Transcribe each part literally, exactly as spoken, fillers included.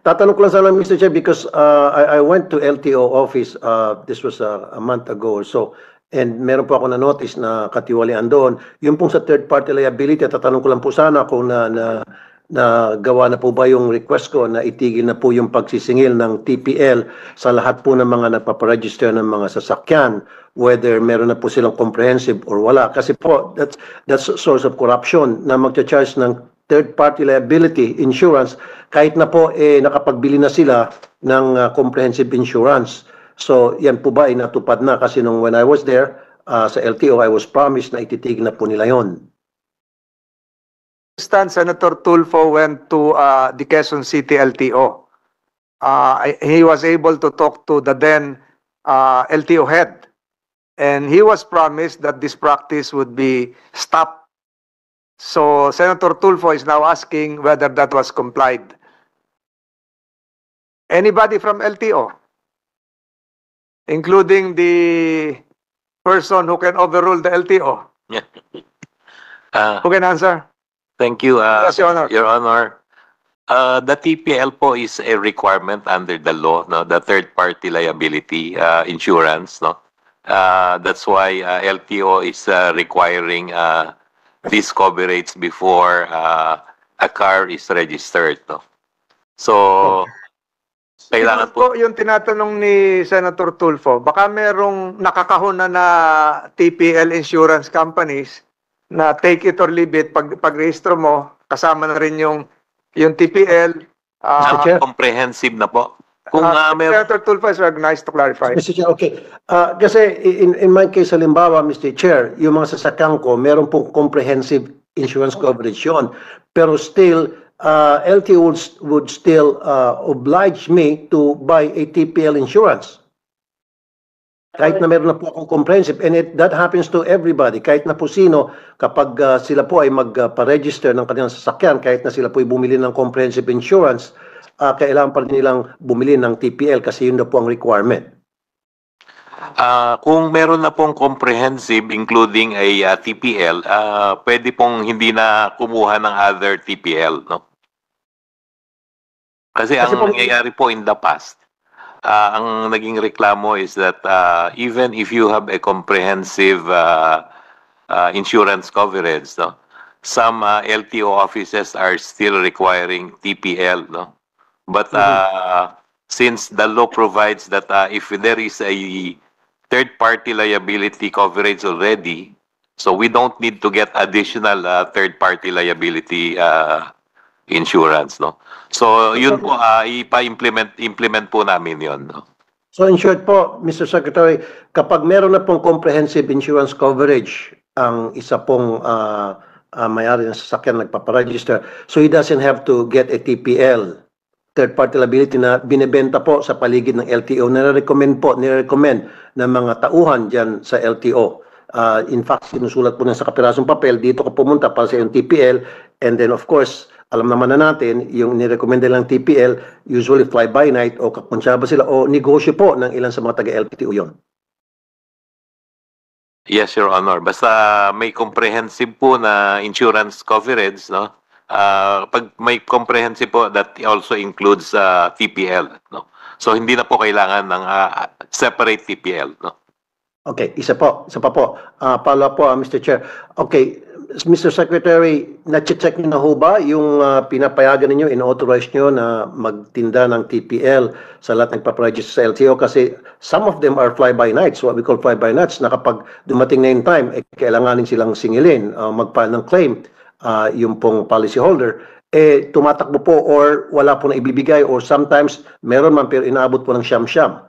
tatanong ko lang sana, Mister Chair, because uh, I, I went to L T O office, uh, this was a, a month ago or so, and meron po ako na-notice na katiwalian doon. Yung pong sa third-party liability, tatanong ko lang po sana kung na, na, na gawa na po ba yung request ko na itigil na po yung pagsisingil ng T P L sa lahat po ng mga nagpaparegister ng mga sasakyan, whether meron na po silang comprehensive or wala. Kasi po, that's, that's a source of corruption na magcha-charge ng third-party liability insurance kahit na po eh, nakapagbili na sila ng uh, comprehensive insurance. So, yan po ba ay natupad na? Kasi nung when I was there uh, sa L T O, I was promised na ititigil na po nila yon. Stand Senator Tulfo went to uh, the Quezon City L T O. Uh, he was able to talk to the then uh, L T O head, and he was promised that this practice would be stopped. So Senator Tulfo is now asking whether that was complied. Anybody from L T O, including the person who can overrule the L T O, uh, who can answer? Thank you, uh, Yes, Your Honor. Your Honor. Uh, the T P L po is a requirement under the law, no? The third-party liability uh, insurance, no? Uh, that's why uh, L T O is uh, requiring uh, this coverage before uh, a car is registered, no? So, kailangan po. Yung tinatanong ni Senator Tulfo, baka merong nakakahon na na T P L insurance companies na take it or leave it, pag pag-rehistro mo, kasama na rin yung yung T P L. Uh, Uh, comprehensive na po. Kung uh, uh, mer- Senator Tulfo is recognized to clarify. Mister Chair, okay. Uh, kasi in, in my case, halimbawa, Mister Chair, yung mga sasakyan ko, meron pong comprehensive insurance coverage yun. Pero still, uh, L T O would, would still uh, oblige me to buy a T P L insurance. Kahit na meron na po akong comprehensive, and it, that happens to everybody. Kahit na po sino, kapag uh, sila po ay magpa-register ng kanilang sasakyan, kahit na sila po ay bumili ng comprehensive insurance, uh, kailangan pa rin nilang bumili ng T P L kasi yun na po ang requirement. Uh, kung meron na pong comprehensive including a uh, T P L, uh, pwede pong hindi na kumuha ng other T P L, no? Kasi, Kasi ang po, nangyayari po in the past, Uh, ang naging reklamo is that uh, even if you have a comprehensive uh, uh, insurance coverage, no, some uh, L T O offices are still requiring T P L, no. But uh, mm-hmm. since the law provides that uh, if there is a third-party liability coverage already, so we don't need to get additional uh, third-party liability uh, insurance, no. So yun po, uh, ipa-implement implement po namin yun, no? So in short po, Mister Secretary, kapag meron na pong comprehensive insurance coverage ang isa pong uh, uh, may-ari ng sasakyan nagpaparegister, so he doesn't have to get a T P L, third-party liability, na binebenta po sa paligid ng L T O. Nire-recommend po, nire-recommend ng mga tauhan dyan sa L T O. Uh, in fact, sinusulat po na sa kapirasong papel, dito ko pumunta para sa yung T P L, and then of course, alam naman na natin, yung nirekomenda lang T P L, usually fly-by-night o kakonsyaba sila o negosyo po ng ilan sa mga taga-L T O yun. Yes, Your Honor. Basta may comprehensive po na insurance coverage, no? Uh, pag may comprehensive po, that also includes uh, T P L, no? So hindi na po kailangan ng uh, separate T P L, no? Okay, isa po, isa pa po. Uh, follow po, uh, Mister Chair. Okay, Mister Secretary, na-check niyo na ho ba yung uh, pinapayagan ninyo, in-authorize nyo na magtinda ng T P L sa lahat ng nagpaparegister sa L T O? Kasi some of them are fly-by-nights, what we call fly-by-nights, na kapag dumating na yung time, eh, kailanganin silang singilin, uh, magpa ng claim, uh, yung pong policy holder, eh tumatakbo po or wala po na ibibigay or sometimes meron man pero inaabot po ng siyam-siyam.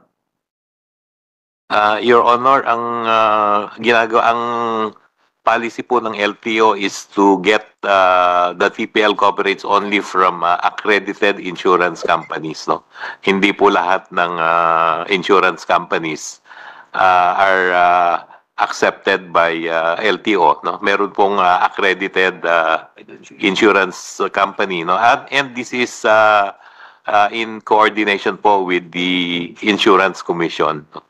Uh, Your Honor, ang uh, ginagawa, ang policy po ng L T O is to get uh, the T P L coverage only from uh, accredited insurance companies, no? Hindi po lahat ng uh, insurance companies uh, are uh, accepted by uh, L T O, no? Meron pong uh, accredited uh, insurance company, no? And, and this is uh, uh, in coordination po with the Insurance Commission, no?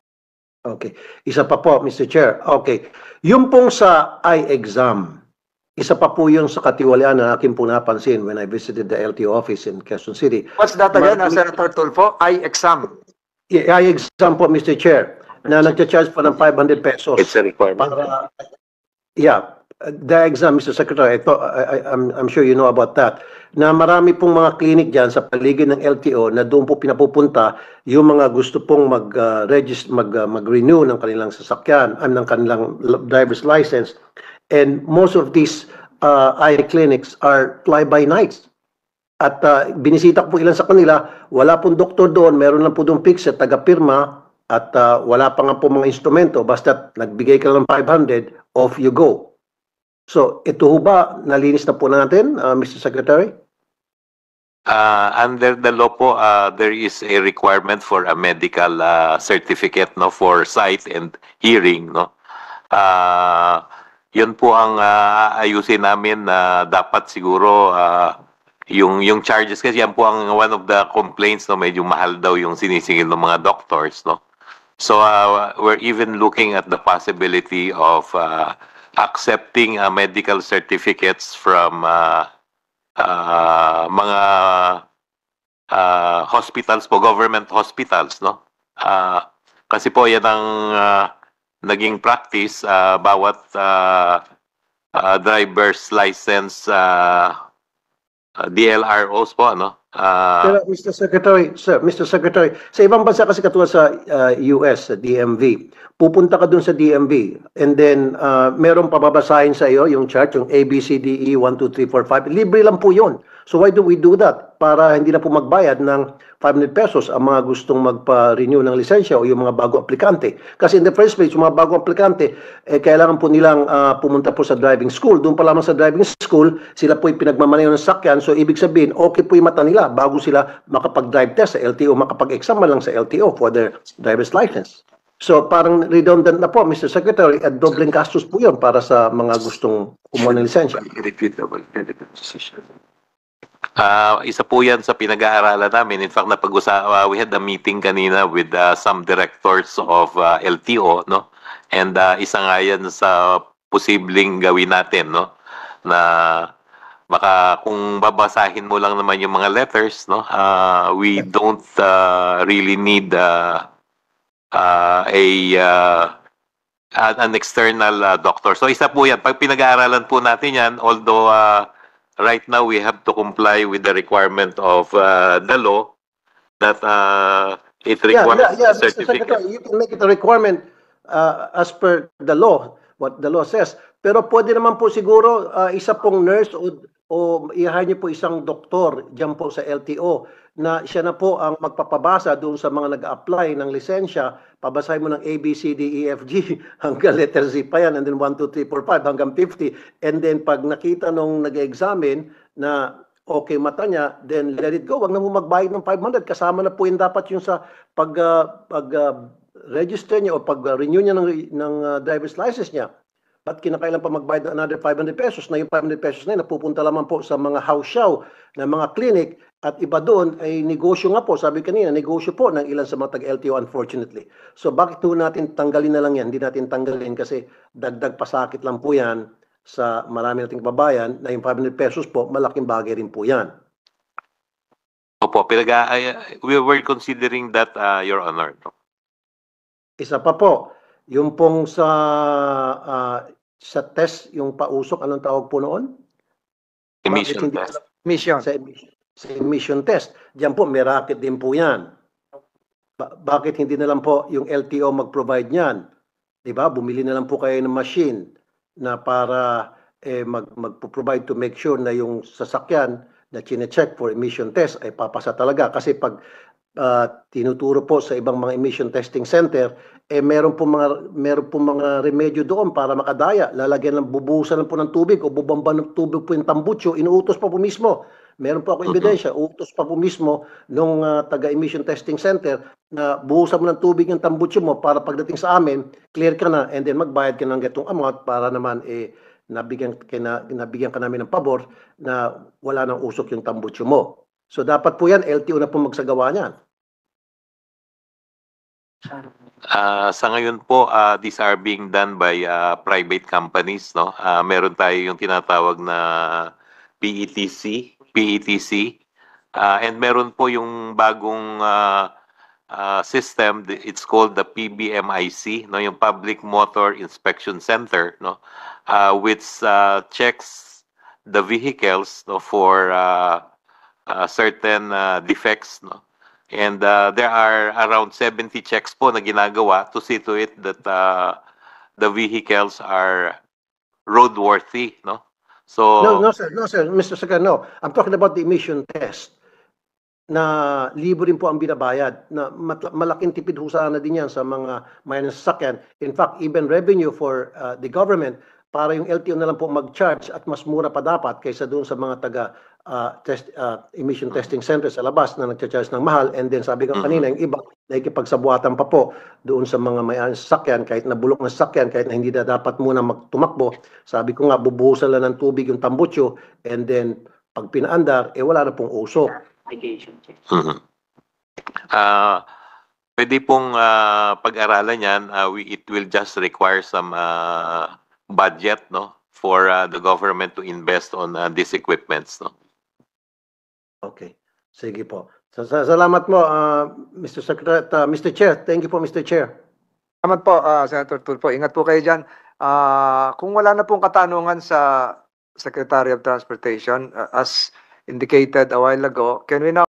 Okay. Isa pa po, Mister Chair. Okay. Yung pong sa eye exam, Isa pa po yun sa katiwalian na aking po napansin when I visited the L T O office in Quezon City. What's that again, uh, Ma- Senator Tulfo? Eye exam. Yeah, I exam po, Mister Chair, na nagcha-charge pa ng five hundred pesos. It's a requirement. Para, yeah, the exam, Mister Secretary, ito, I, I, I'm, I'm sure you know about that, na marami pong mga clinic dyan sa paligid ng L T O na doon po pinapupunta yung mga gusto pong mag-register, mag, uh, mag-renew ng kanilang sasakyan, uh, ng kanilang driver's license. And most of these uh, eye clinics are fly-by-nights. At uh, binisita ko po ilan sa kanila, wala pong doktor doon, meron lang po doon fixer, taga-pirma, at uh, wala pa nga po mga instrumento, basta nagbigay ka lang ng five hundred, off you go. So, ito ho ba, nalinis na po natin, uh, Mister Secretary? Uh, under the law po, uh, there is a requirement for a medical uh, certificate, no, for sight and hearing, no. Uh, yun po ang uh, ayusin namin na dapat siguro uh, yung yung charges, kasi yan po ang one of the complaints, no, medyo mahal daw yung sinisingil ng mga doctors, no. So uh, we're even looking at the possibility of uh, accepting uh, medical certificates from uh, uh, mga uh, hospitals po, government hospitals, no. Uh, kasi po yan ang uh, naging practice, uh, bawat uh, uh, driver's license uh, uh, D L R Os po, ano? Uh, Pero Mister Secretary, sir, Mister Secretary, sa ibang bansa kasi katulad sa uh, U S, sa D M V, pupunta ka dun sa D M V and then uh, merong pababasahin sa iyo yung chart, yung A, B, C, D, E, one, two, three, four, five. Libre lang po yun. So why do we do that? Para hindi na po magbayad ng five hundred pesos ang mga gustong magpa-renew ng lisensya o yung mga bago aplikante. Kasi in the first place, yung mga bago aplikante, eh, kailangan po nilang uh, pumunta po sa driving school. Doon pa lamang sa driving school, sila po yung pinagmamaneho ng sakyan. So ibig sabihin, okay po yung mata nila bago sila makapag-drive test sa L T O, makapag-exam man lang sa L T O for their driver's license. So parang redundant na po, Mister Secretary, at dobleng gastos po yun para sa mga gustong kumuha ng lisensya. Uh, isa po yan sa pinag-aaralan namin. In fact, napag-usa, uh, we had a meeting kanina with uh, some directors of uh, L T O, no? And uh, isa nga yan sa posibleng gawin natin, no? Na baka kung babasahin mo lang naman yung mga letters, no? Uh, we don't uh, really need uh, uh, a uh, an external uh, doctor. So isa po yan. Pag pinag-aaralan po natin yan, although uh, right now we have to comply with the requirement of uh, the law that uh, it requires yeah, yeah, yeah, a certificate. Mister Secretary, you can make it a requirement uh, as per the law, what the law says. Pero pwede naman po siguro uh, isa pong nurse o, o i-hire niyo po isang doktor dyan po sa L T O na siya na po ang magpapabasa doon sa mga nag-a-apply ng lisensya. Pabasahin mo ng A, B, C, D, E, F, G hanggang letter Z pa yan, and then one, two, three, four, five hanggang fifty. And then pag nakita nung nag-examine na okay mata niya, then let it go. Wag na mo magbayad ng five hundred. Kasama na po yun dapat yung sa pag, uh, pag uh, register niya o pag uh, renew niya ng, ng uh, driver's license niya. Ba't kinakailan pa magbayad ng another five hundred pesos na yung five hundred pesos na yun napupunta lamang po sa mga house show na mga clinic at iba doon ay negosyo nga po. Sabi kanina, negosyo po ng ilan sa mga taga-L T O unfortunately. So bakit po natin tanggalin na lang yan? Hindi natin tanggalin kasi dagdag pasakit lang po yan sa marami nating kababayan na yung five hundred pesos po, malaking bagay rin po yan. Opo, pinag- uh, we were considering that, uh, Your Honor. Isa pa po, yung pong sa uh, sa test, yung pausok, anong tawag po noon? Emission Bakit hindi- test. Mission. Sa emission, sa emission test. Diyan po, may racket din po yan. Ba- bakit hindi na lang po yung L T O mag-provide niyan? Diba? Bumili na lang po kayo ng machine na para eh, mag, mag-provide to make sure na yung sasakyan na chine-check for emission test ay papasa talaga. Kasi pag uh, tinuturo po sa ibang mga emission testing center, eh meron po mga meron po mga remedyo doon para makadaya. Lalagyan ng bubuhusan lang po ng tubig o bubamba ng tubig po yung tambutso, inuutos pa po mismo. Meron po ako ebidensya, utos pa po mismo nung uh, taga-emission testing center na buhusan mo ng tubig yung tambutso mo para pagdating sa amin, clear ka na and then magbayad ka ng gatong amount para naman eh nabigyan ka, na, nabigyan ka namin ng pabor na wala nang usok yung tambutso mo. So dapat po yan, L T O na po magsagawa niyan. Ah, sa ngayon po, ah, these are being done by ah, private companies, no? Ah, meron tayo yung tinatawag na P E T C, P E T C. Ah, and meron po yung bagong ah, ah, system, the- it's called the P B M I C, no? Yung Public Motor Inspection Center, no? Ah, which ah, checks the vehicles, no, for ah, ah, certain ah, defects, no? And uh, there are around seventy checks po na ginagawa to see to it that uh, the vehicles are roadworthy, no? So, No, no sir, no sir, Mister Sakar, no. I'm talking about the emission test na libo rin po ang binabayad na mat- malaking tipid ho sana din yan sa mga may sasakyan. In fact, even revenue for uh, the government para yung L T O na lang po mag-charge at mas mura pa dapat kaysa doon sa mga taga uh, test, uh, emission testing center sa labas na nagcha-charge ng mahal, and then sabi ko kanina yung iba nakikipagsabuatan pa po doon sa mga may sasakyan kahit na bulok na sasakyan, kahit na hindi na dapat muna magtumakbo. Sabi ko nga bubuhusan lang ng tubig yung tambutso, and then pag pinaandar eh wala na pong usok. mhm. Ah, pwede pong ah, pag-aralan yan. Ah, we, it will just require some ah, budget, no, for ah, the government to invest on ah, these equipments, no. Okay. Sige po. Sa- sa- Salamat mo, uh, Mister Secretary, uh, Mister Chair. Thank you po, Mister Chair. Salamat po, ah, Senator Tulfo. Ingat po kayo dyan. Ah, kung wala na pong katanungan sa Secretary of Transportation, ah, as indicated a while ago, can we now